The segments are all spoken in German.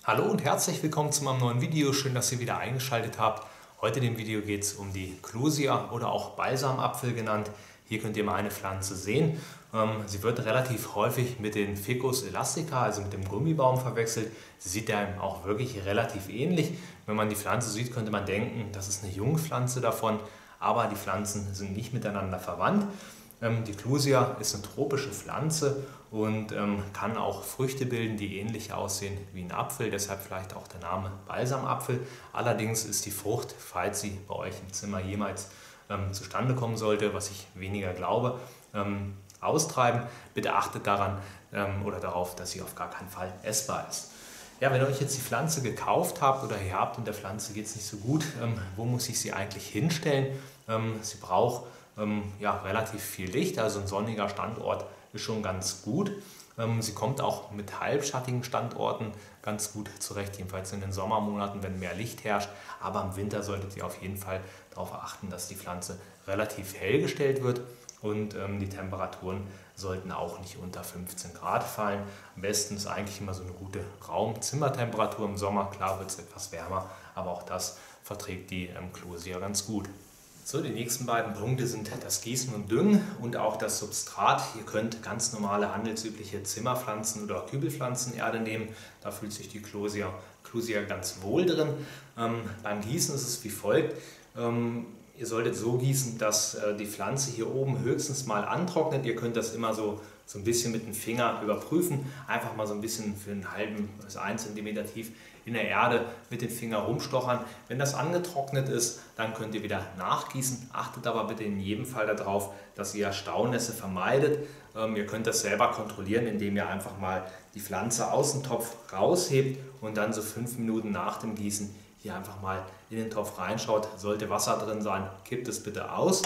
Hallo und herzlich willkommen zu meinem neuen Video. Schön, dass ihr wieder eingeschaltet habt. Heute in dem Video geht es um die Clusia oder auch Balsamapfel genannt. Hier könnt ihr mal eine Pflanze sehen. Sie wird relativ häufig mit den Ficus elastica, also mit dem Gummibaum, verwechselt. Sie sieht einem auch wirklich relativ ähnlich. Wenn man die Pflanze sieht, könnte man denken, das ist eine Jungpflanze davon, aber die Pflanzen sind nicht miteinander verwandt. Die Clusia ist eine tropische Pflanze und kann auch Früchte bilden, die ähnlich aussehen wie ein Apfel, deshalb vielleicht auch der Name Balsamapfel. Allerdings ist die Frucht, falls sie bei euch im Zimmer jemals zustande kommen sollte, was ich weniger glaube, austreiben. Bitte achtet daran oder darauf, dass sie auf gar keinen Fall essbar ist. Ja, wenn ihr euch jetzt die Pflanze gekauft habt oder ihr habt und der Pflanze geht es nicht so gut, wo muss ich sie eigentlich hinstellen? Sie braucht relativ viel Licht, also ein sonniger Standort ist schon ganz gut. Sie kommt auch mit halbschattigen Standorten ganz gut zurecht, jedenfalls in den Sommermonaten, wenn mehr Licht herrscht. Aber im Winter solltet ihr auf jeden Fall darauf achten, dass die Pflanze relativ hell gestellt wird und die Temperaturen sollten auch nicht unter 15 Grad fallen. Am besten ist eigentlich immer so eine gute Raum-Zimmertemperatur im Sommer. Klar wird es etwas wärmer, aber auch das verträgt die Clusia ganz gut. So, die nächsten beiden Punkte sind das Gießen und Düngen und auch das Substrat. Ihr könnt ganz normale handelsübliche Zimmerpflanzen oder Kübelpflanzenerde nehmen. Da fühlt sich die Clusia ganz wohl drin. Beim Gießen ist es wie folgt. Ihr solltet so gießen, dass die Pflanze hier oben höchstens mal antrocknet. Ihr könnt das immer so ein bisschen mit dem Finger überprüfen. Einfach mal so ein bisschen für einen halben bis 1 cm tief in der Erde mit dem Finger rumstochern. Wenn das angetrocknet ist, dann könnt ihr wieder nachgießen. Achtet aber bitte in jedem Fall darauf, dass ihr Staunässe vermeidet. Ihr könnt das selber kontrollieren, indem ihr einfach mal die Pflanze aus dem Topf raushebt und dann so 5 Minuten nach dem Gießen hier einfach mal in den Topf reinschaut. Sollte Wasser drin sein, kippt es bitte aus.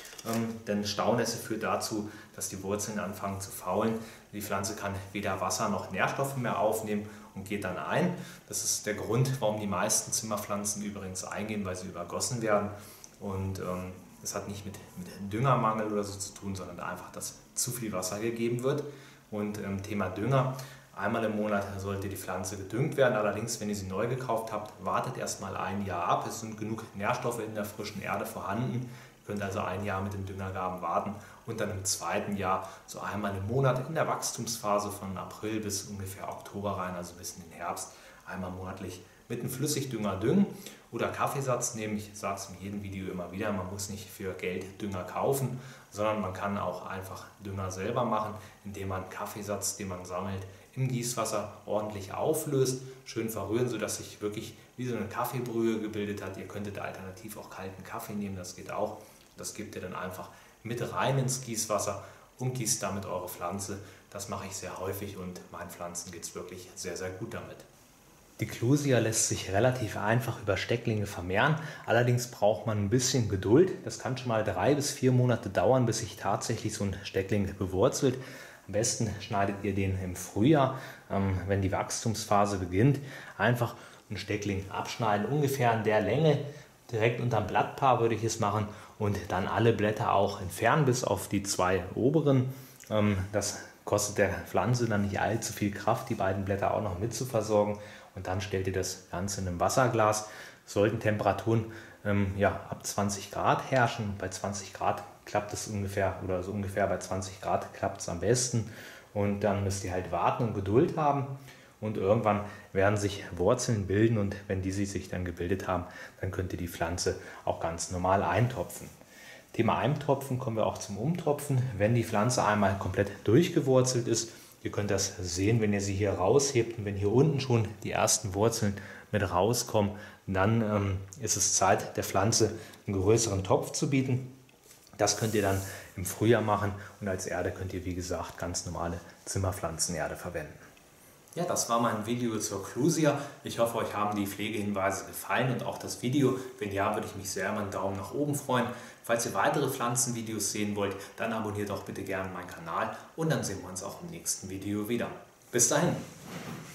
Denn Staunässe führt dazu, dass die Wurzeln anfangen zu faulen. Die Pflanze kann weder Wasser noch Nährstoffe mehr aufnehmen und geht dann ein. Das ist der Grund, warum die meisten Zimmerpflanzen übrigens eingehen, weil sie übergossen werden. Und es hat nicht mit Düngermangel oder so zu tun, sondern einfach, dass zu viel Wasser gegeben wird. Und Thema Dünger. Einmal im Monat sollte die Pflanze gedüngt werden. Allerdings, wenn ihr sie neu gekauft habt, wartet erst mal ein Jahr ab. Es sind genug Nährstoffe in der frischen Erde vorhanden. Ihr könnt also ein Jahr mit den Düngergaben warten und dann im zweiten Jahr so einmal im Monat in der Wachstumsphase von April bis ungefähr Oktober rein, also bis in den Herbst, einmal monatlich mit einem Flüssigdünger düngen oder Kaffeesatz nehmen. Ich sage es in jedem Video immer wieder, man muss nicht für Geld Dünger kaufen, sondern man kann auch einfach Dünger selber machen, indem man Kaffeesatz, den man sammelt, im Gießwasser ordentlich auflöst, schön verrühren, sodass sich wirklich wie so eine Kaffeebrühe gebildet hat. Ihr könntet alternativ auch kalten Kaffee nehmen, das geht auch. Das gebt ihr dann einfach mit rein ins Gießwasser und gießt damit eure Pflanze. Das mache ich sehr häufig und meinen Pflanzen geht es wirklich sehr, sehr gut damit. Die Clusia lässt sich relativ einfach über Stecklinge vermehren, allerdings braucht man ein bisschen Geduld. Das kann schon mal 3 bis 4 Monate dauern, bis sich tatsächlich so ein Steckling bewurzelt. Am besten schneidet ihr den im Frühjahr, wenn die Wachstumsphase beginnt. Einfach einen Steckling abschneiden, ungefähr in der Länge, direkt unterm Blattpaar würde ich es machen und dann alle Blätter auch entfernen, bis auf die 2 oberen. Das kostet der Pflanze dann nicht allzu viel Kraft, die beiden Blätter auch noch mit zu versorgen. Und dann stellt ihr das Ganze in einem Wasserglas. Sollten Temperaturen ab 20 Grad herrschen. Bei 20 Grad klappt es ungefähr, oder so ungefähr bei 20 Grad klappt es am besten. Und dann müsst ihr halt warten und Geduld haben. Und irgendwann werden sich Wurzeln bilden und wenn die sich dann gebildet haben, dann könnt ihr die Pflanze auch ganz normal eintopfen. Thema Eintopfen kommen wir auch zum Umtopfen. Wenn die Pflanze einmal komplett durchgewurzelt ist, ihr könnt das sehen, wenn ihr sie hier raushebt und wenn hier unten schon die ersten Wurzeln mit rauskommen, dann ist es Zeit, der Pflanze einen größeren Topf zu bieten. Das könnt ihr dann im Frühjahr machen und als Erde könnt ihr, wie gesagt, ganz normale Zimmerpflanzenerde verwenden. Ja, das war mein Video zur Clusia. Ich hoffe, euch haben die Pflegehinweise gefallen und auch das Video. Wenn ja, würde ich mich sehr über einen Daumen nach oben freuen. Falls ihr weitere Pflanzenvideos sehen wollt, dann abonniert doch bitte gerne meinen Kanal und dann sehen wir uns auch im nächsten Video wieder. Bis dahin!